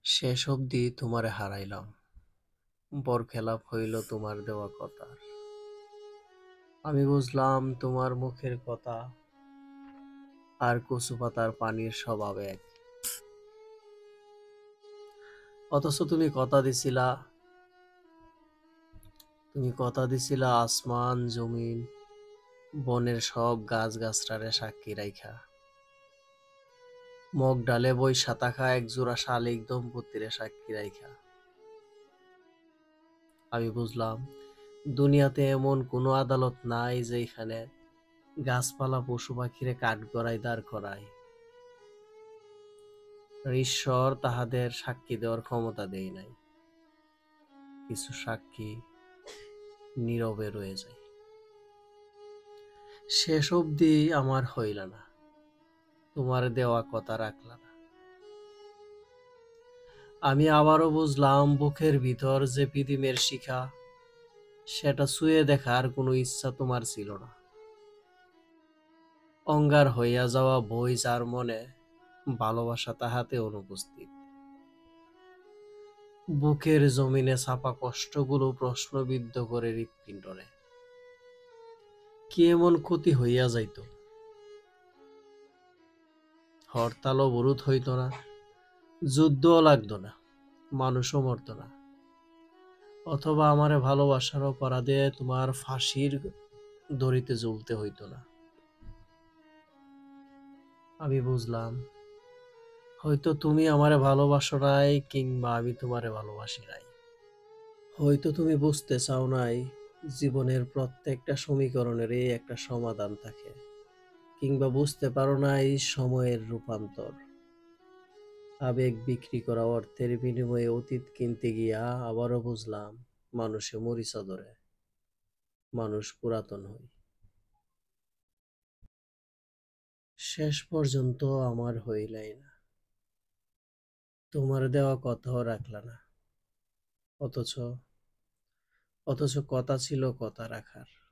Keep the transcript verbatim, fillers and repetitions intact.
শেষ অবধি তোমারে হারাইলাম, বরখেলাপ হইল তোমার দেওয়া কথার। আমি বুঝলাম তোমার মুখের কথা আর কচু পাতার পানির স্বভাব এক। অথচ তুমি কথা দিছিলা, তুমি কথা দিছিলা আসমান জমিন বনের সব গাছ গাছড়ারে সাক্ষী রাইখা, মগ ডালে বই সাতাখা এক জোড়া শালিক দম্পতিরে সাক্ষী রাইখা। আমি বুঝলাম দুনিয়াতে এমন কোনো আদালত নাই যেখানে গাছপালা পশু পাখিরে কাঠগড়ায় দাঁড় করায়। ঈশ্বর তাহাদের সাক্ষী দেওয়ার ক্ষমতা দেয় নাই। কিছু সাক্ষী নীরবে রয়ে যায়। শেষ অবধি আমার হইল না, তোমার দেওয়া কথা রাখলা না। আমি আবারও বুঝলাম বুকের ভিতর যে পৃথিবীর শিখা, সেটা ছুঁয়ে দেখার কোনো ইচ্ছা তোমার ছিল না। অঙ্গার হইয়া যাওয়া বই যার মনে, ভালোবাসা তাহাতে অনুপস্থিত। বুকের জমিনে ছাপা কষ্টগুলো প্রশ্নবিদ্ধ করে হৃৎপিণ্ডরে। কি এমন ক্ষতি হইয়া যাইত? হরতাল অবরোধ হইত না, যুদ্ধও লাগতো না, মানুষও মরত না, অথবা আমারে ভালোবাসার অপরাধে তোমার ফাঁসির দড়িতে ঝুলতে হইত না। আমি বুঝলাম হয়তো তুমি আমারে ভালোবাসো নাই, কিংবা আমি তোমারে ভালোবাসি নাই। হয়তো তুমি বুঝতে চাও নাই জীবনের প্রত্যেকটা সমীকরণেরই একটা সমাধান থাকে, কিংবা বুঝতে পারো নাই সময়ের রূপান্তর। আবেগ বিক্রি করা অর্থের বিনিময়ে অতীত কিনতে গিয়া আবারও বুঝলাম মানুষে মরিচা ধরে, মানুষ পুরাতন হয়। শেষ পর্যন্ত আমার হইলাই না, তোমার দেওয়া কথাও রাখলা না। অথচ অথচ কথা ছিল কথা রাখার।